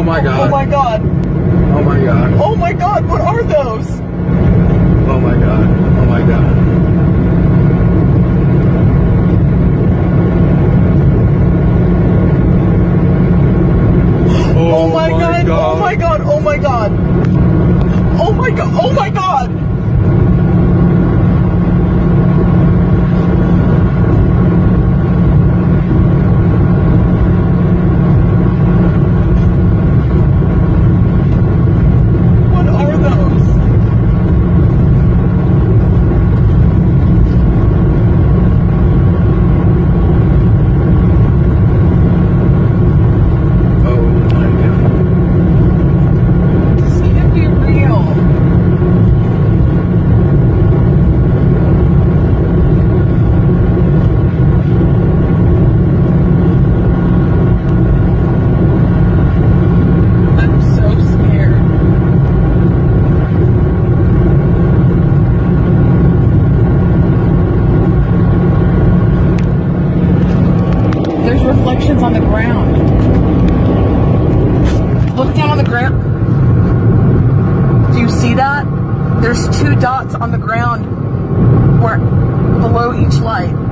my god. Oh my god. Oh my god. Oh my god, what are those? Oh my god. Oh my god. Oh my god. Oh my god. Oh my god. Oh my god. Oh my god. What are those? Oh my god. This can't be real. I'm so scared. There's reflections on the ground. Look down on the ground. Do you see that? There's 2 dots on the ground where below each light.